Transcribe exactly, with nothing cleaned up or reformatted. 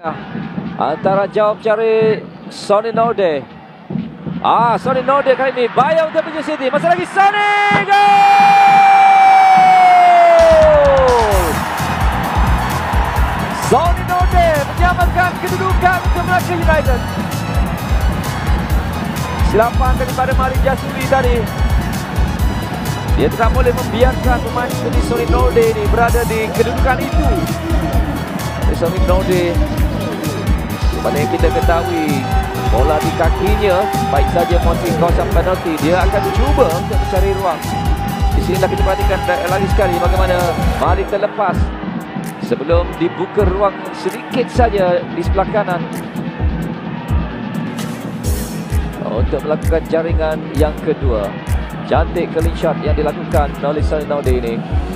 Antara jawab cari Sonny Norde. Ah, Sonny Norde kali ini bayar untuk Pijat City. Masih lagi Sonny, gol! Sonny Norde menyamakan kedudukan untuk Melaka United. Silapan daripada Malik Jasuri tadi. Dia tidak boleh membiarkan pemain seperti Sonny Norde ini berada di kedudukan itu. Sonny Norde, mana yang kita ketahui bola di kakinya, baik saja masih kawasan penalti, dia akan cuba untuk mencari ruang. Di sini kita perhatikan lagi sekali bagaimana Malik terlepas sebelum dibuka ruang sedikit saja di sebelah kanan untuk melakukan jaringan yang kedua. Cantik clean shot yang dilakukan oleh Sonny Norde ini.